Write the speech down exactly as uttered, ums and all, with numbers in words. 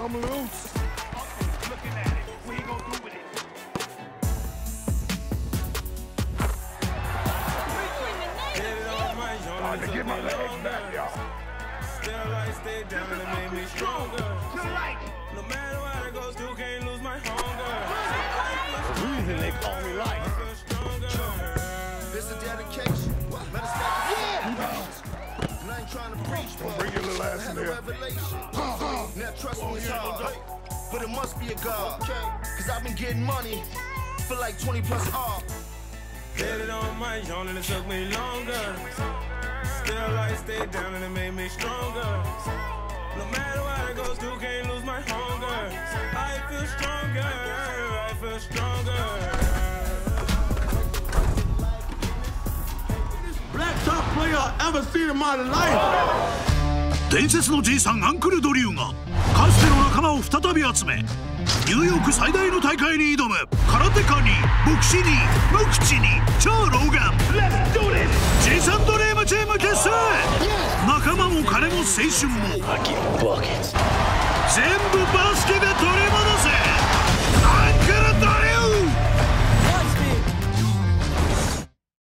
I'm loose. Looking at it. What you gonna do with it? Time to get my legs back, y'all. Still I stay down and it made me stronger. No matter what it goes through, can't lose my hunger. The reason they call me light. This a dedication. Let us back to and I ain't trying to preach, but Bring your little I ass in had a here. revelation. Now trust me, it's hard, but it must be a God. Cause I've been getting money for like twenty plus off. Hit it on my yawn and it took me longer. Still I stay down and it made me stronger. No matter what it goes through, can't lose my hunger. I feel stronger, I feel stronger. Black top player I ever seen in my life. 伝説のじいさんアンクル・ドリューがかつての仲間を再び集めニューヨーク最大の大会に挑む空手家に牧師に無口に超老眼じいさんドリームチーム結成仲間も金も青春も全部バスケで取り戻せ